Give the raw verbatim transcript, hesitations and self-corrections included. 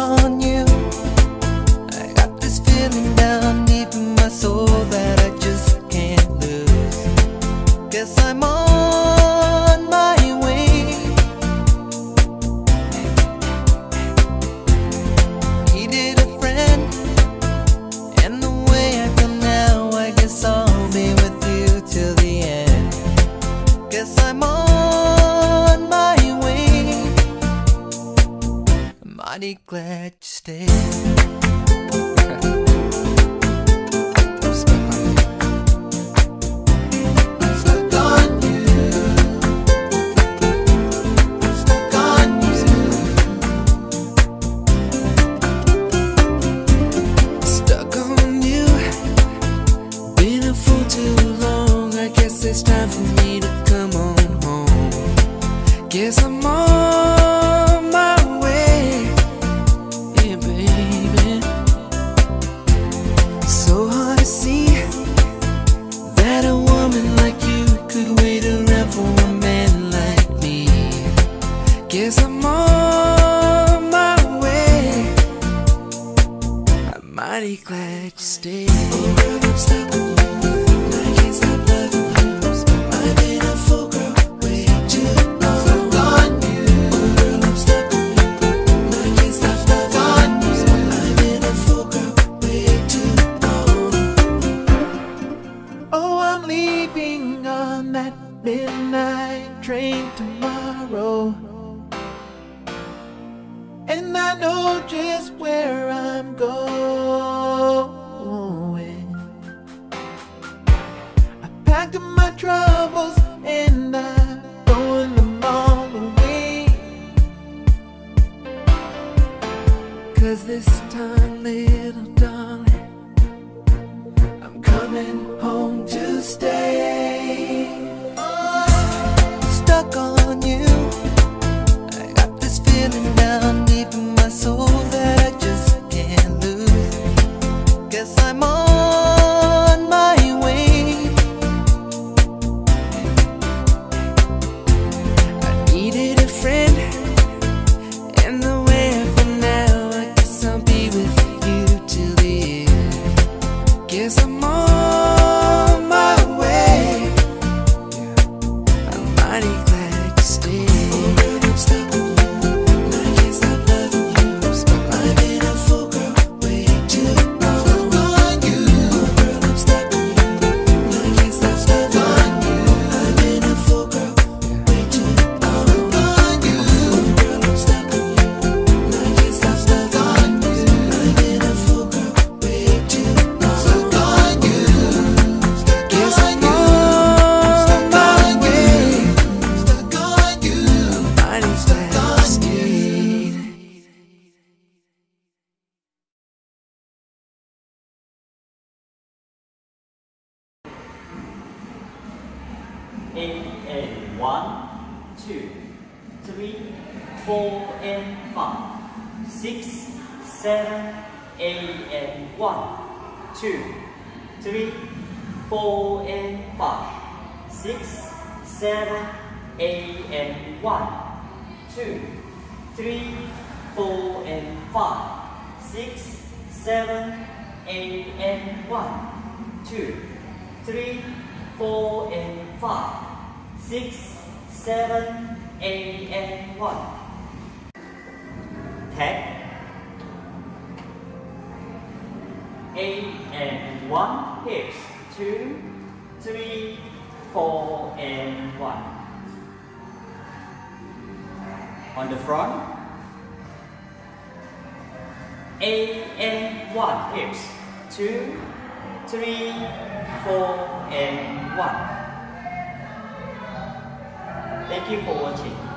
on you. I got this feeling down deep in my soul that I just can't lose. Guess I'm on my way. Needed a friend, and the way I feel now, I guess I'll be with you till the end. Guess I'm on my way. I'm mighty glad you stayed. It's time for me to come on home. Guess I'm on my way. Yeah, baby. So hard to see that a woman like you could wait around for a man like me. Guess I'm on my way. I'm mighty glad you stayed. Oh, girl, I'm stuck with you. I can't stop loving you. Midnight train tomorrow, and I know just where I'm going. I packed up my troubles and I'm throwing them all away. 'Cause this time, little darling, I'm coming home to stay. Stuck on you. I got this feeling down deep in my soul that I just can't lose. Guess I'm on my way. I needed a friend, and the way I feel now, I guess I'll be with you till the end. Guess I'm on my way. I'm mighty glad you stayed. Oh, girl, I'm stuck with you. I can't stop loving you. I've been a fool, girl, way too long. Stuck on you. Oh, girl, I'm stuck with you. I can't stop loving you. I've been a fool, girl, way too long. Stuck on you. Oh, girl, I'm stuck with you. I can't stop loving you. I've been a fool, girl, way too long. Stuck on you. Guess I'm on my way. Stuck on you. Mighty glad you stayed. Eight and one, two, three, four and five, six, seven, eight and one, two, three, four and five, six, seven, eight and one, two, three, four and five, six, seven, eight and one, two, three, four and five, six, seven, eight and one. Tap. Eight and one hips. Two, three, four and one. On the front. Eight and one hips. Two, three, four and one. Thank you for watching.